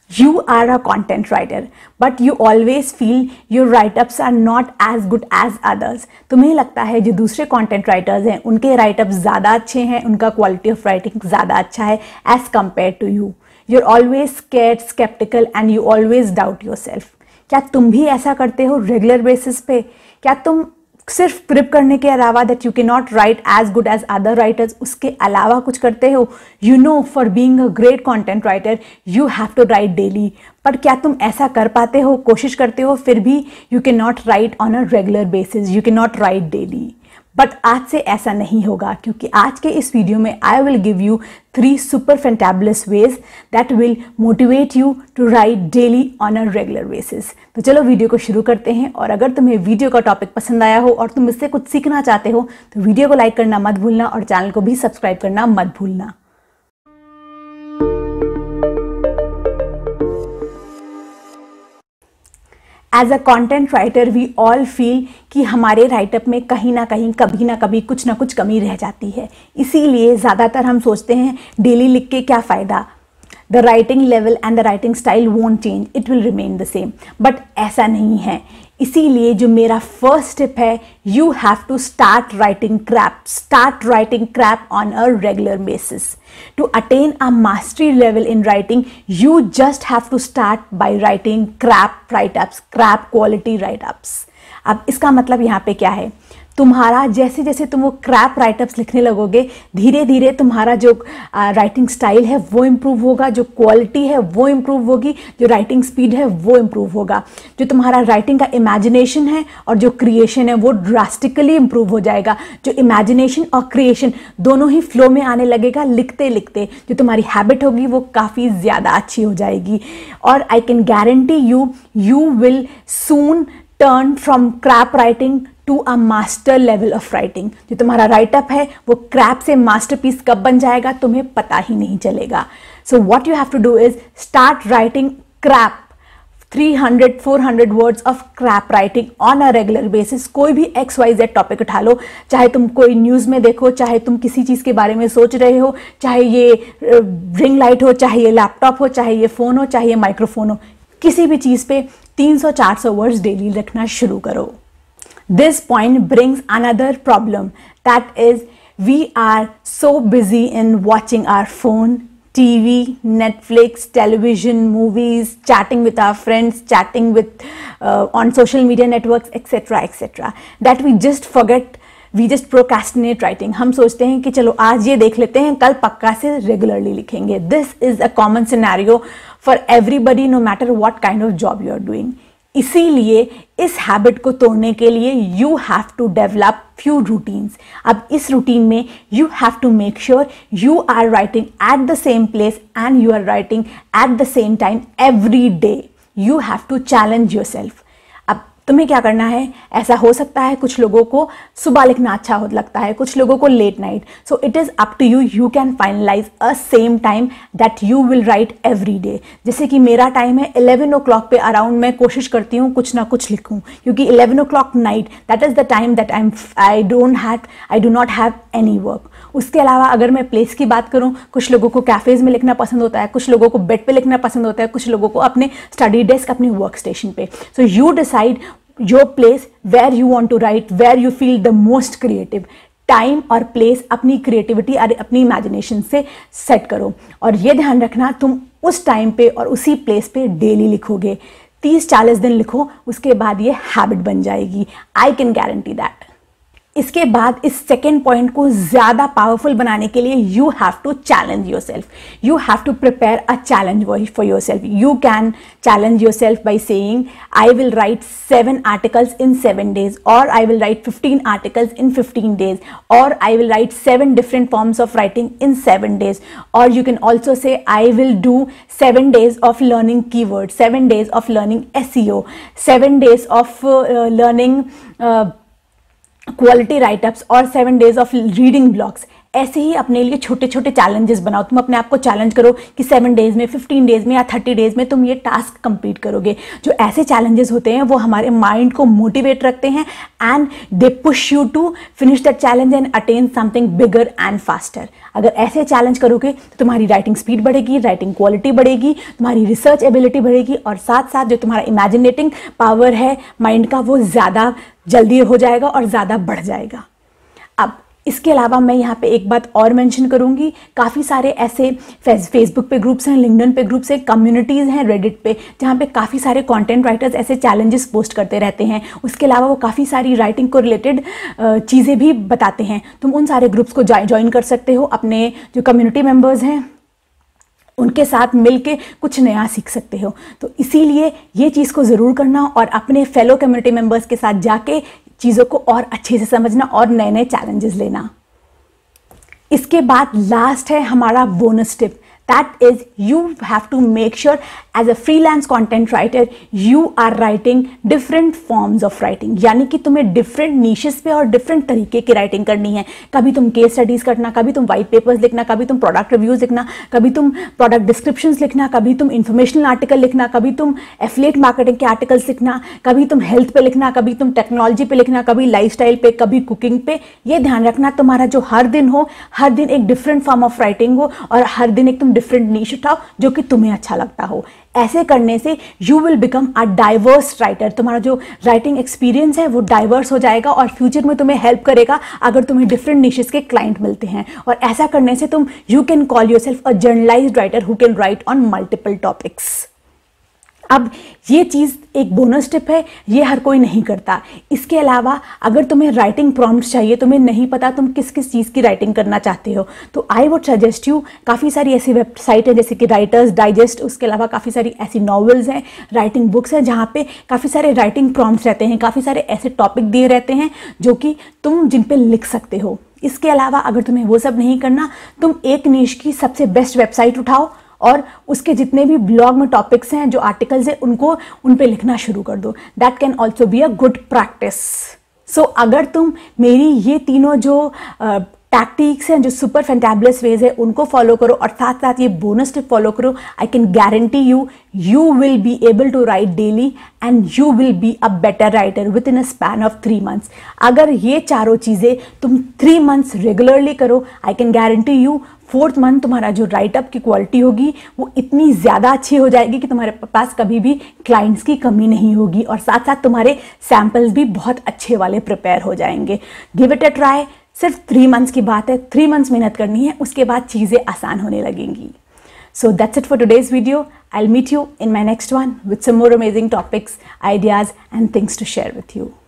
You are a content writer, but you always feel your write-ups are not as good as others. तुम्हें लगता है जो दूसरे content writers हैं उनके write-ups ज़्यादा अच्छे हैं, उनका quality of writing ज़्यादा अच्छा है as compared to you. You're always scared, skeptical and you always doubt yourself. क्या तुम भी ऐसा करते हो रेगुलर बेसिस पे? क्या तुम सिर्फ प्रिप करने के अलावा that you can not write as good as other writers, उसके अलावा कुछ करते हो? You know for being a great content writer you have to write daily, पर क्या तुम ऐसा कर पाते हो? कोशिश करते हो फिर भी you can not write on a regular basis, you can not write daily. But आज से ऐसा नहीं होगा, क्योंकि आज के इस वीडियो में I will give you 3 super fantabulous ways that will motivate you to write daily on a regular basis. तो चलो वीडियो को शुरू करते हैं. और अगर तुम्हें वीडियो का टॉपिक पसंद आया हो और तुम इससे कुछ सीखना चाहते हो तो वीडियो को लाइक करना मत भूलना और चैनल को भी सब्सक्राइब करना मत भूलना. As a content writer we all feel कि हमारे राइटअप में कहीं ना कहीं कभी ना कभी कुछ ना कुछ कमी रह जाती है. इसीलिए ज़्यादातर हम सोचते हैं डेली लिख के क्या फ़ायदा, the writing level and the writing style won't change, it will remain the same. But ऐसा नहीं है. इसीलिए जो मेरा फर्स्ट स्टेप है, you have to start writing crap on a regular basis. To attain a mastery level in writing, you just have to start by writing crap write-ups, crap quality write-ups. अब इसका मतलब यहाँ पे क्या है? तुम्हारा जैसे जैसे तुम वो क्रैप राइटअप्स लिखने लगोगे, धीरे धीरे तुम्हारा जो राइटिंग स्टाइल है वो इम्प्रूव होगा, जो क्वालिटी है वो इम्प्रूव होगी, जो राइटिंग स्पीड है वो इम्प्रूव होगा, जो तुम्हारा राइटिंग का इमेजिनेशन है और जो क्रिएशन है वो ड्रास्टिकली इम्प्रूव हो जाएगा. जो इमेजिनेशन और क्रिएशन दोनों ही फ्लो में आने लगेगा लिखते लिखते. जो तुम्हारी हैबिट होगी वो काफ़ी ज़्यादा अच्छी हो जाएगी. और I can guarantee you will soon turn from crap writing to a master level of writing. जो तुम्हारा राइटअप है वो क्रैप से मास्टरपीस कब बन जाएगा तुम्हें पता ही नहीं चलेगा. So what you have to do is start writing crap, 300-400 words of crap writing on a regular basis. कोई भी XYZ टॉपिक उठा लो, चाहे तुम कोई न्यूज़ में देखो, चाहे तुम किसी चीज़ के बारे में सोच रहे हो, चाहे ये रिंग लाइट हो, चाहे ये लैपटॉप हो, चाहे ये फ़ोन हो, चाहे ये माइक्रोफोन हो, किसी भी चीज़ पे 300-400 वर्ड्स डेली लिखना शुरू करो. This point brings another problem, that is we are so busy in watching our phone, TV, Netflix, television, movies, chatting with our friends, chatting with on social media networks, etc., that we just procrastinate writing. हम सोचते हैं कि चलो आज ये देख लेते हैं, कल पक्का से रेगुलरली लिखेंगे. This is a common scenario for everybody, no matter what kind of job you are doing. इसीलिए इस हैबिट को तोड़ने के लिए you have to develop few routines. अब इस रूटीन में you have to make sure you are writing at the same place and you are writing at the same time every day. You have to challenge yourself. अब तुम्हें क्या करना है? ऐसा हो सकता है कुछ लोगों को सुबह लिखना अच्छा हो लगता है, कुछ लोगों को late night. So it is up to you. You can finalize a same time that you will write every day. जैसे कि मेरा टाइम है 11 o'clock पे अराउंड मैं कोशिश करती हूँ कुछ ना कुछ लिखूँ, क्योंकि 11 o'clock night that is the time that I do not have any work. उसके अलावा अगर मैं प्लेस की बात करूँ, कुछ लोगों को कैफ़ेज़ में लिखना पसंद होता है, कुछ लोगों को बेड पे लिखना पसंद होता है, कुछ लोगों को अपने स्टडी डेस्क, अपने वर्क स्टेशन पे. So you decide your place where you want to write, where you feel the most creative. Time और प्लेस अपनी क्रिएटिविटी और अपनी इमेजिनेशन से सेट करो. और ये ध्यान रखना तुम उस टाइम पे और उसी प्लेस पे डेली लिखोगे. 30-40 दिन लिखो, उसके बाद ये हैबिट बन जाएगी. I can guarantee that. इसके बाद इस सेकेंड पॉइंट को ज़्यादा पावरफुल बनाने के लिए you have to challenge yourself. You have to prepare a challenge for yourself. You can challenge yourself by saying I will write 7 articles in 7 days, or I will write 15 articles in 15 days, or I will write 7 different forms of writing in 7 days. Or you can also say I will do 7 days of learning keywords, 7 days of learning SEO, 7 days of learning quality write-ups, or 7 days of reading blogs. ऐसे ही अपने लिए छोटे छोटे challenges बनाओ। तुम अपने आप को चैलेंज करो कि 7 डेज में, 15 डेज में या 30 डेज में तुम ये टास्क कंप्लीट करोगे। जो ऐसे चैलेंजेस होते हैं वो हमारे माइंड को मोटिवेट रखते हैं and they push you to finish that challenge and attain something bigger and faster. अगर ऐसे चैलेंज करोगे तो तुम्हारी राइटिंग स्पीड बढ़ेगी, राइटिंग क्वालिटी बढ़ेगी, तुम्हारी रिसर्च एबिलिटी बढ़ेगी और साथ साथ जो तुम्हारा इमेजिनेटिंग पावर है माइंड का वो ज़्यादा जल्दी हो जाएगा और ज़्यादा बढ़ जाएगा। अब इसके अलावा मैं यहाँ पे एक बात और मेंशन करूँगी, काफ़ी सारे ऐसे फेसबुक पे ग्रुप्स हैं, लिंक्डइन पे ग्रुप्स हैं, कम्युनिटीज़ हैं रेडिट पे, जहाँ पे काफ़ी सारे कंटेंट राइटर्स ऐसे चैलेंजेस पोस्ट करते रहते हैं। उसके अलावा वो काफ़ी सारी राइटिंग को रिलेटेड चीज़ें भी बताते हैं। तुम उन सारे ग्रुप्स को ज्वाइन कर सकते हो, अपने जो कम्युनिटी मेम्बर्स हैं उनके साथ मिलके कुछ नया सीख सकते हो। तो इसीलिए ये चीज़ को ज़रूर करना और अपने फेलो कम्युनिटी मेम्बर्स के साथ जाके चीज़ों को और अच्छे से समझना और नए नए चैलेंजेस लेना। इसके बाद लास्ट है हमारा bonus tip, that is you have to make sure as a freelance content writer you are writing different forms of writing, यानी कि तुम्हें different niches पे और different तरीके की writing करनी है। कभी तुम case studies करना, कभी तुम white papers लिखना, कभी तुम product reviews लिखना, कभी तुम product descriptions लिखना, कभी तुम informational article लिखना, कभी तुम affiliate marketing के articles लिखना, कभी तुम health पे लिखना, कभी तुम technology पे लिखना, कभी lifestyle पे, कभी cooking पे। ये ध्यान रखना तुम्हारा जो हर दिन हो, हर दिन एक different form of writing हो और हर दिन एक तुम डिफरेंट नीश उठाओ जो कि तुम्हें अच्छा लगता हो। ऐसे करने से you will become a diverse writer. तुम्हारा जो राइटिंग एक्सपीरियंस है वो डाइवर्स हो जाएगा और फ्यूचर में तुम्हें हेल्प करेगा अगर तुम्हें डिफरेंट निशेस के क्लाइंट मिलते हैं। और ऐसा करने से तुम you can call yourself a journalized writer who can write on multiple topics. अब ये चीज़ एक बोनस टिप है, ये हर कोई नहीं करता। इसके अलावा अगर तुम्हें राइटिंग प्रॉम्प्ट्स चाहिए, तुम्हें नहीं पता तुम किस किस चीज़ की राइटिंग करना चाहते हो, तो आई वुड सजेस्ट यू, काफ़ी सारी ऐसी वेबसाइट है जैसे कि राइटर्स डाइजेस्ट, उसके अलावा काफ़ी सारी ऐसी नॉवेल्स हैं, राइटिंग बुक्स हैं जहाँ पे काफ़ी सारे राइटिंग प्रॉम्प्ट्स रहते हैं, काफ़ी सारे ऐसे टॉपिक दिए रहते हैं जो कि तुम जिन पे लिख सकते हो। इसके अलावा अगर तुम्हें वो सब नहीं करना, तुम एक नीश की सबसे बेस्ट वेबसाइट उठाओ और उसके जितने भी ब्लॉग में टॉपिक्स हैं, जो आर्टिकल्स हैं, उनको उन पे लिखना शुरू कर दो। That can also be a good practice. So अगर तुम मेरी ये तीनों जो टैक्टिक्स हैं, जो सुपर फैंटाबुलस वेज है, उनको फॉलो करो और साथ साथ ये बोनस टिप फॉलो करो, I can guarantee you will be able to write daily and you will be a better writer within a span of 3 months। अगर ये चारों चीज़ें तुम 3 months रेगुलरली करो, I can guarantee you 4th month तुम्हारा जो write up की quality होगी वो इतनी ज़्यादा अच्छी हो जाएगी कि तुम्हारे पास कभी भी क्लाइंट्स की कमी नहीं होगी और साथ साथ तुम्हारे सैम्पल्स भी बहुत अच्छे वाले प्रिपेयर हो जाएंगे। Give it a try. सिर्फ 3 months की बात है, 3 months मेहनत करनी है, उसके बाद चीज़ें आसान होने लगेंगी। So that's it for today's video. I'll meet you in my next one with some more amazing topics, ideas and things to share with you.